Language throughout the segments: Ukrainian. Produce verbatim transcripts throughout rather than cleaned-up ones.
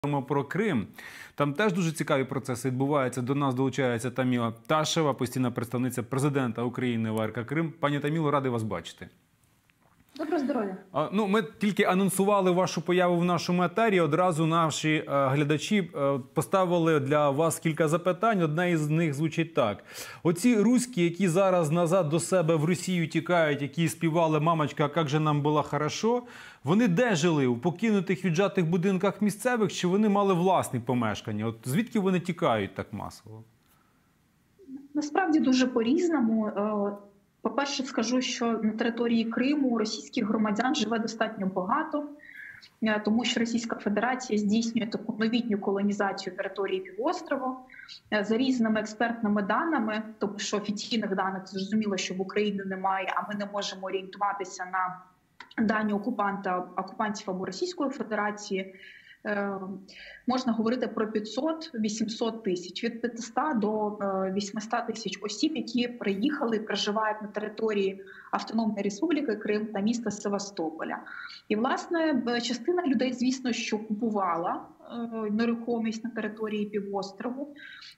Про Крим. Там теж дуже цікаві процеси відбуваються. До нас долучається Таміла Ташева, постійна представниця президента України в АРК Крим. Пані Таміло, радий вас бачити. Доброго здоров'я. Ну, ми тільки анонсували вашу появу в нашому етері. Одразу наші е, глядачі е, поставили для вас кілька запитань. Одне із них звучить так. Оці руські, які зараз назад до себе в Росію тікають, які співали «Мамочка, як же нам було хорошо», вони де жили? У покинутих віджатих будинках місцевих, чи вони мали власні помешкання? От звідки вони тікають так масово? Насправді дуже по-різному. По-перше, скажу, що на території Криму російських громадян живе достатньо багато, тому що Російська Федерація здійснює таку новітню колонізацію території півострову. За різними експертними даними, тому що офіційних даних зрозуміло, що в Україні немає, а ми не можемо орієнтуватися на дані окупанта, окупантів або Російської Федерації, е, можна говорити про п'ятсот-вісімсот тисяч, від п'ятисот до вісімсот тисяч осіб, які приїхали, проживають на території Автономної Республіки Крим та міста Севастополя. І, власне, частина людей, звісно, що купувала нерухомість на території півострову.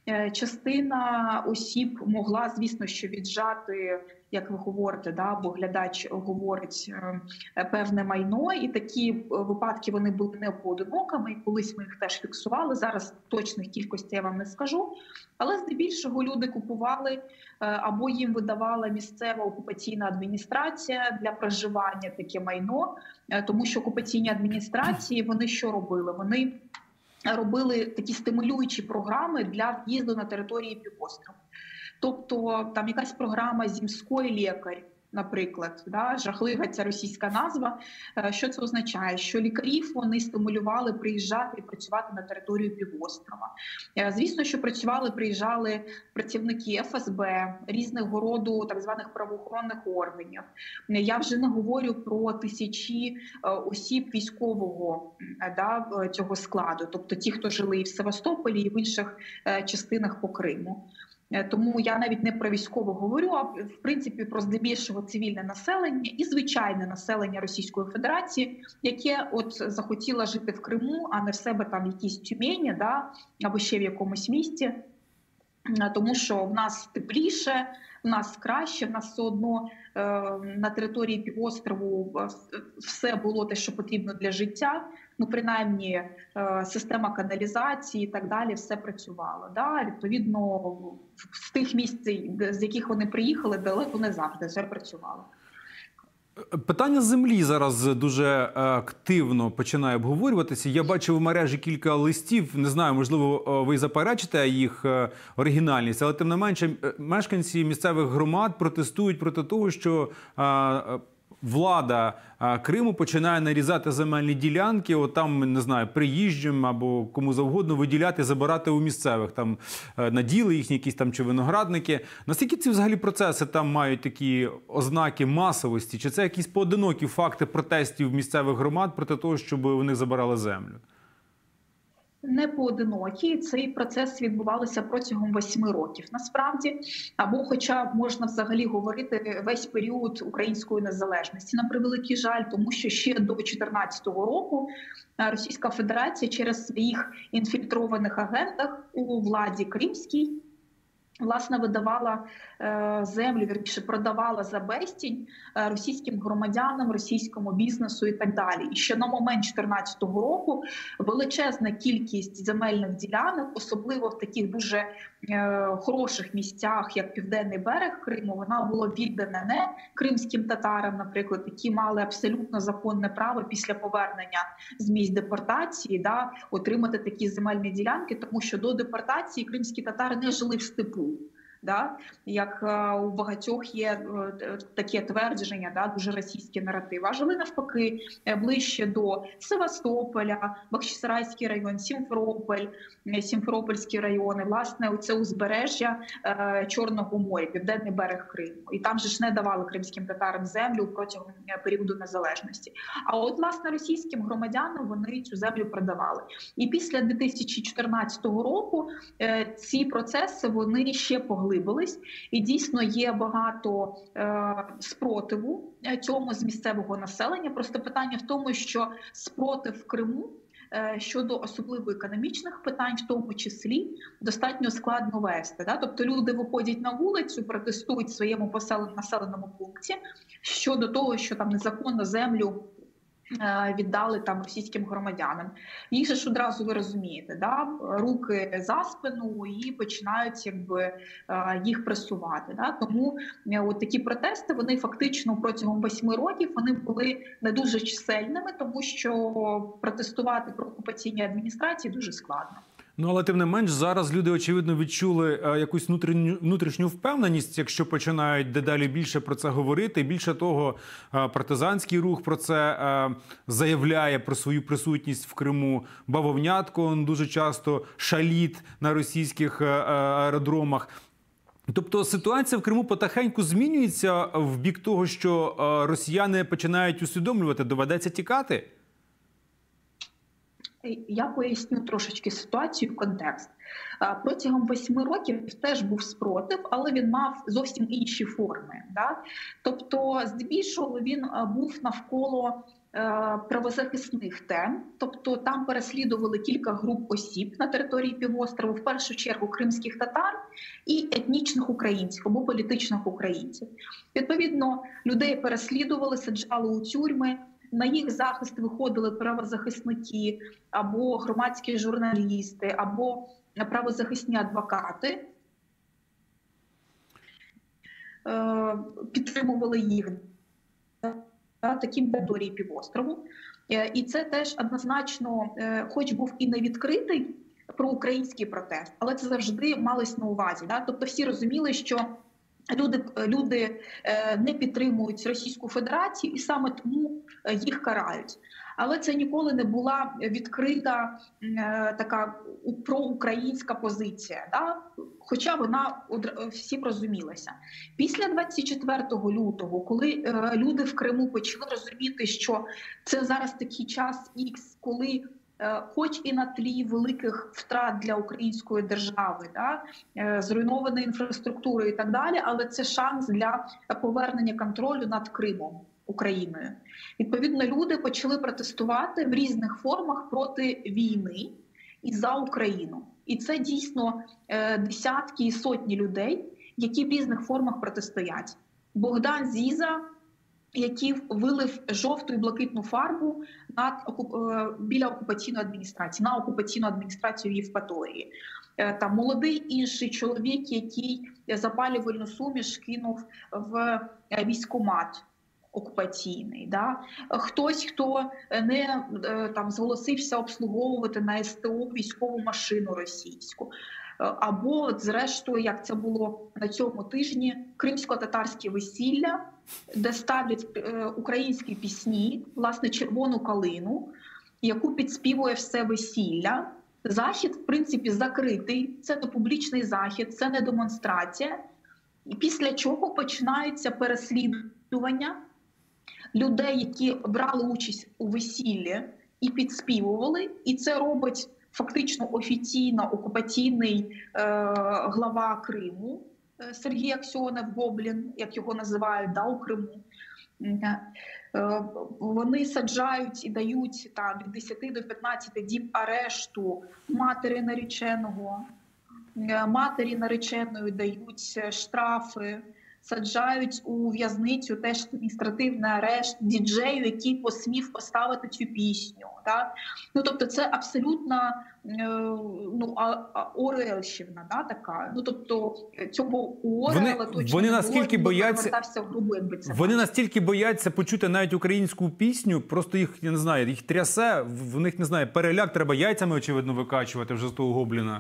Частина осіб могла, звісно, що віджати, як ви говорите, да, або глядач говорить, певне майно. І такі випадки вони були не поодинокими, і колись ми їх теж фіксували. Зараз точних кількостей я вам не скажу. Але здебільшого люди купували або їм видавала місцева окупаційна адміністрація для проживання таке майно. Тому що окупаційні адміністрації, вони що робили? Вони робили такі стимулюючі програми для в'їзду на території півострову. Тобто там якась програма «Земський лікар», наприклад, да, жахлива ця російська назва. Що це означає? Що лікарів вони стимулювали приїжджати і працювати на територію півострова. Звісно, що працювали, приїжджали працівники еф ес бе, різного роду так званих правоохоронних органів. Я вже не говорю про тисячі осіб військового, да, цього складу, тобто ті, хто жили і в Севастополі, і в інших частинах по Криму. Тому я навіть не про військових говорю, а в принципі про здебільшого цивільне населення і звичайне населення Російської Федерації, яке от захотіло жити в Криму, а не в себе там якісь Тюмені, да, або ще в якомусь місті. Тому що в нас тепліше, в нас краще, в нас все одно е, на території півострову все було те, що потрібно для життя. Ну, принаймні, е, система каналізації і так далі, все працювало. Да? Відповідно, з тих місць, з яких вони приїхали, далеко не завжди все працювало. Питання землі зараз дуже активно починає обговорюватися. Я бачив в мережі кілька листів, не знаю, можливо, ви заперечите їх оригінальність, але тим не менше мешканці місцевих громад протестують проти того, що влада Криму починає нарізати земельні ділянки, от там, не знаю, приїжджим або кому завгодно виділяти, забирати у місцевих, там наділи їхні якісь там чи виноградники. Наскільки ці взагалі процеси там мають такі ознаки масовості? Чи це якісь поодинокі факти протестів місцевих громад проти того, щоб у них забирали землю? Не поодинокі. Цей процес відбувався протягом восьми років, насправді. Або хоча можна взагалі говорити весь період української незалежності. На превеликий жаль, тому що ще до дві тисячі чотирнадцятого року Російська Федерація через своїх інфільтрованих агентах у владі кримській власне видавала е, землю, вірніше продавала за безцінь е, російським громадянам, російському бізнесу і так далі. І ще на момент дві тисячі чотирнадцятого року величезна кількість земельних ділянок, особливо в таких дуже е, хороших місцях, як Південний берег Криму, вона була віддана не кримським татарам, наприклад, які мали абсолютно законне право після повернення з місць депортації, да, отримати такі земельні ділянки, тому що до депортації кримські татари не жили в степу. Да? Як у багатьох є таке твердження, да, дуже російські наративи. А жили навпаки ближче до Севастополя, Бахчисарайський район, Сімферополь, Сімферопольські райони, власне, оце узбережжя е, Чорного моря, Південний берег Криму. І там же ж не давали кримським татарам землю протягом періоду незалежності. А от, власне, російським громадянам вони цю землю продавали. І після дві тисячі чотирнадцятого року е, ці процеси, вони ще поглибилися. І дійсно є багато е, спротиву цьому з місцевого населення. Просто питання в тому, що спротив в Криму щодо особливо економічних питань, в тому числі, достатньо складно вести. Да? Тобто люди виходять на вулицю, протестують в своєму населеному пункті щодо того, що там незаконно землю віддали там російським громадянам. Їх же ж одразу, ви розумієте, да? Руки за спину і починають якби їх пресувати. Да? Тому от такі протести, вони фактично протягом восьми років вони були не дуже чисельними, тому що протестувати про окупаційні адміністрації дуже складно. Ну, але тим не менш, зараз люди, очевидно, відчули е, якусь внутрішню, внутрішню впевненість, якщо починають дедалі більше про це говорити. Більше того, е, партизанський рух про це е, заявляє, про свою присутність в Криму. Бавовнятко он дуже часто шаліт на російських е, аеродромах. Тобто ситуація в Криму потихеньку змінюється в бік того, що е, росіяни починають усвідомлювати, доведеться тікати? Я поясню трошечки ситуацію, контекст. Протягом восьми років теж був спротив, але він мав зовсім інші форми. Да? Тобто, здебільшого, він був навколо правозахисних тем, тобто там переслідували кілька груп осіб на території півострову, в першу чергу кримських татар і етнічних українців або політичних українців. Відповідно, людей переслідували, саджали у тюрми. На їх захист виходили правозахисники, або громадські журналісти, або правозахисні адвокати. Підтримували їх на такій території півострову. І це теж однозначно, хоч був і не відкритий проукраїнський протест, але це завжди малось на увазі. Тобто всі розуміли, що Люди, люди не підтримують Російську Федерацію і саме тому їх карають. Але це ніколи не була відкрита така проукраїнська позиція, да? Хоча вона всім розумілася. Після двадцять четвертого лютого, коли люди в Криму почали розуміти, що це зараз такий час ікс, коли хоч і на тлі великих втрат для української держави, да, зруйнованої інфраструктури і так далі, але це шанс для повернення контролю над Кримом Україною. Відповідно, люди почали протестувати в різних формах проти війни і за Україну. І це дійсно десятки і сотні людей, які в різних формах протистоять. Богдан Зіза, який вилив жовту і блакитну фарбу над, біля окупаційної адміністрації, на окупаційну адміністрацію в Євпаторії. Там молодий інший чоловік, який запалювальну суміш кинув в військкомат окупаційний. Да? Хтось, хто не там, зголосився обслуговувати на СТО військову машину російську. Або, зрештою, як це було на цьому тижні, кримсько-татарське весілля, де ставлять українські пісні, власне, «Червону калину», яку підспівує все весілля. Захід, в принципі, закритий, це не публічний захід, це не демонстрація. І після чого починаються переслідування людей, які брали участь у весіллі і підспівували, і це робить фактично офіційно окупаційний е, глава Криму Сергій Аксьонов-Гоблін, як його називають, да, у Криму. Е, вони саджають і дають там, від десяти до п'ятнадцяти діб арешту матері нареченого, е, матері нареченої дають штрафи, саджають у в'язницю теж адміністративний арешт діджею, який посмів поставити цю пісню. Да? Ну, тобто це абсолютно ну, Орелщина, да, така. Ну, тобто цього у Орела точно вони не наскільки було, бояться, в грубу, якби це вони було. настільки бояться почути навіть українську пісню, просто їх, я не знаю, їх трясе, в них, не знаю, переляк, треба яйцями, очевидно, викачувати вже з того гобліна.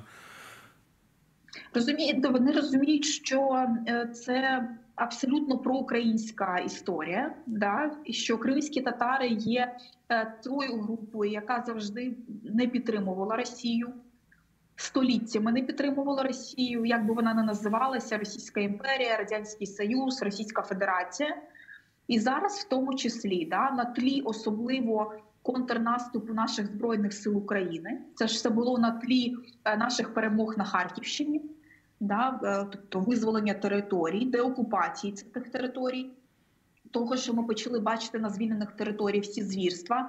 Розумієте, вони розуміють, що це абсолютно проукраїнська історія, да? І що кримські татари є тою групою, яка завжди не підтримувала Росію, століттями не підтримувала Росію, як би вона не називалася, Російська імперія, Радянський Союз, Російська Федерація. І зараз в тому числі, да, на тлі особливо контрнаступу наших Збройних сил України, це ж все було на тлі наших перемог на Харківщині, да, тобто визволення територій, деокупації цих територій, того, що ми почали бачити на звільнених територіях всі звірства,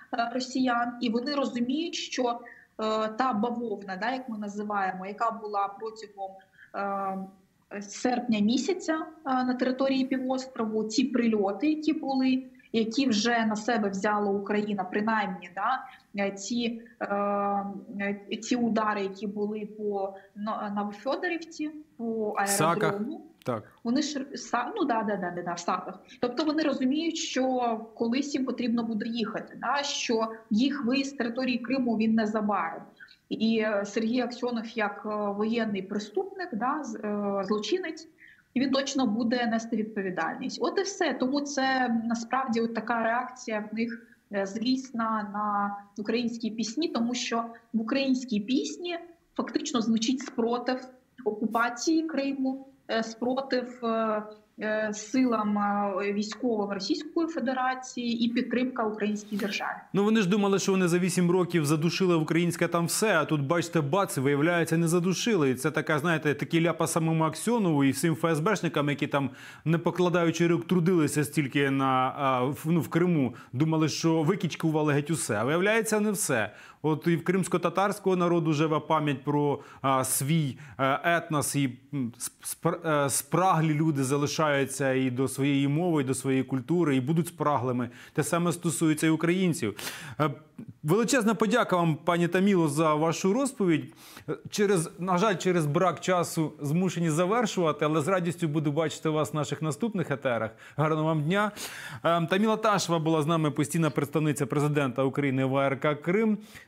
е, росіян, і вони розуміють, що е, та бавовна, да, як ми називаємо, яка була протягом е, серпня місяця е, на території півострову, ці прильоти, які були, які вже на себе взяла Україна, принаймні, да, ці, е, ці удари, які були по Новофьодорівці, по аеродрому. Так. Вони ж ну да, да, да, да, да, в Саках. Тобто вони розуміють, що колись їм потрібно буде їхати, да, що їх виїзд з території Криму він незабаром. І Сергій Аксьонов, як воєнний преступник, да, злочинець, він точно буде нести відповідальність. От і все. Тому це насправді от така реакція в них злісна на українські пісні, тому що в українській пісні фактично звучить спротив окупації Криму, спротив силам військовим Російської Федерації і підтримка українській державі. Ну вони ж думали, що вони за вісім років задушили українське там все, а тут, бачите, бац, виявляється, не задушили. І це така, знаєте, такі ляпа самому Аксьонову і всім ФСБшникам, які там, не покладаючи рук, трудилися стільки на, ну, в Криму, думали, що викічкували геть усе. А виявляється, не все. От і в кримсько-татарського народу живе пам'ять про а, свій а, етнос, і спр, а, спраглі люди залишаються і до своєї мови, і до своєї культури, і будуть спраглими. Те саме стосується і українців. А, величезна подяка вам, пані Таміло, за вашу розповідь. Через, на жаль, через брак часу змушені завершувати, але з радістю буду бачити вас в наших наступних етерах. Гарного вам дня. А, Таміла Ташева була з нами, постійна представниця президента України в АРК Крим.